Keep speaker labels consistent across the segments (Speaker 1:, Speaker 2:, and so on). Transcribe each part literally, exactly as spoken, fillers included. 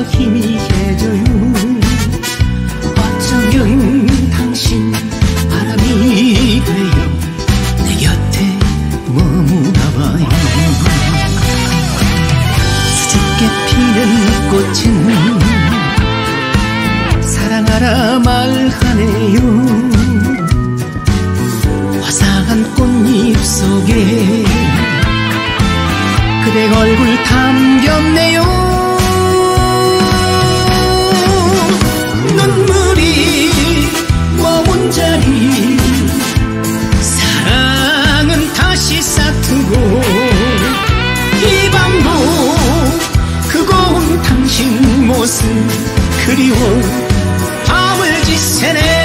Speaker 1: 힘이 해져요. 어쩌면 당신 바람이 되어 내 곁에 머무나봐요. 수줍게 피는 꽃은 사랑하라 말하네요. 화사한 꽃잎 속에 그대 얼굴 담겼네요. 눈물이 머문 자리 사랑은 다시 싹트고 이 밤도 그 고운 당신 모습 그리워 밤을 지새네.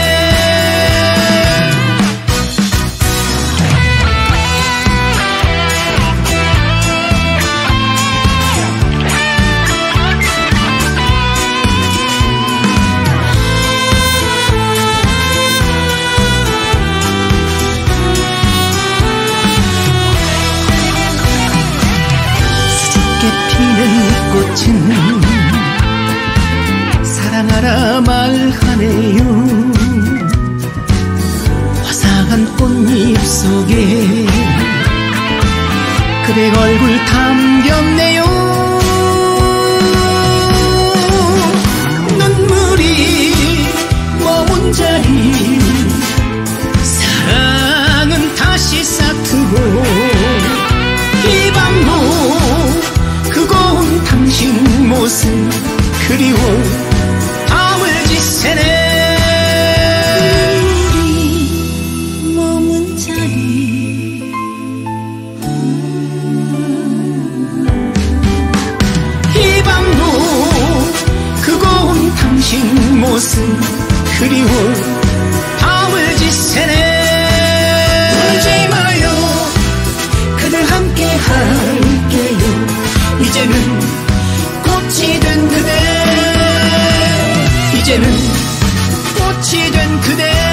Speaker 1: 꽃은 사랑하라 말하네요. 화사한 꽃잎 속에 그대 얼굴 담겼네요. 눈물이 머문 자리 사랑은 다시 싹트고 이 밤도 그 고운 당신 모습 그리워 밤을 지새네.
Speaker 2: 우리 머문 자리
Speaker 1: 이 밤도 그 고운 당신 모습 그리워 밤을 지새네. 울지 마요 그들 함께 할게요. 이제는 꽃이 된 그대 이제는 꽃이 된 그대